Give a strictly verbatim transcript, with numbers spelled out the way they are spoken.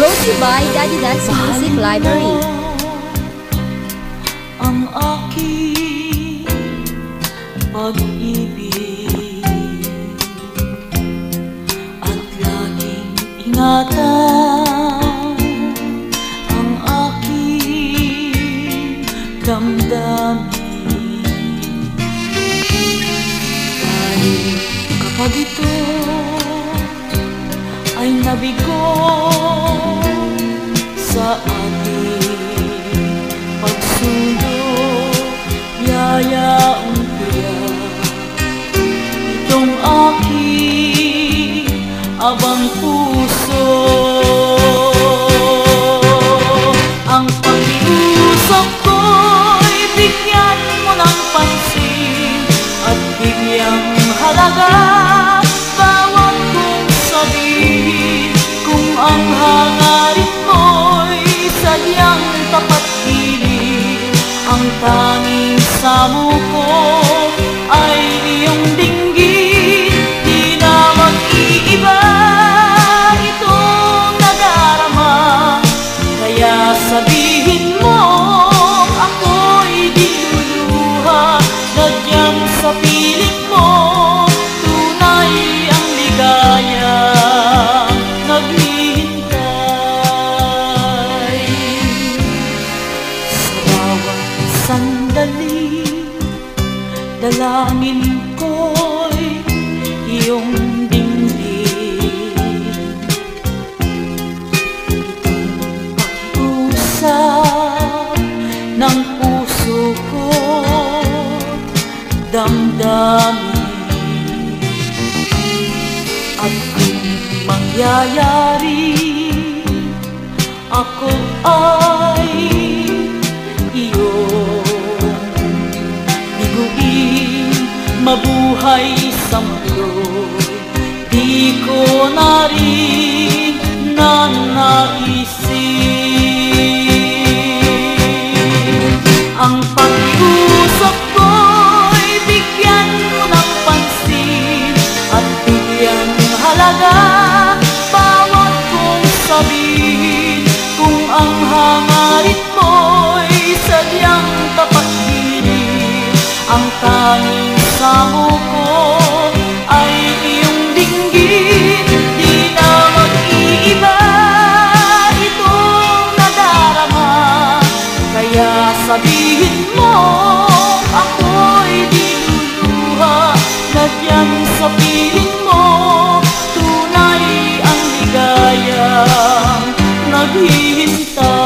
Brought to you by Daddy Dad's Music Library. Ang aking pag-ibig at laging ingatan ang aking damdamin. Dahil kapag ito ay nabigo sa ating pagsulong, yayaong tiyak itong aking abang puso. Ang pag-iusap ko'y bigyan mo ng pansin at bigyang halaga bawat kong sabihin. Kung ang hangarin mo'y sadyang tapat piling, ang tanging samo ko ay iyong dinggin. Di na mag-iiba itong nadarama, kaya sabihin mo ako'y di luluha. Sadyang sa piling mo tunay ang ligaya naghihintay. Sa bawat sandali dalangin ko'y iyong dinggin. Itong pakiusap ng puso ko damdamin. At kung mangyayari ako ay iyong biguin, mabuhay sa mundo, di ko na rin nanaisin. Ang pag-iusap ko'y bigyan mo ng pansin at bigyan halaga bawat kong sabihin. Kung ang hangarin mo'y sadyang tapat piling, ang tanging samo ko ay iyong dinggin. Di na mag-iiba itong nadarama, kaya sabihin mo ako'y di luluha. Sadyang sa piling mo tunay ang ligayang naghihintay.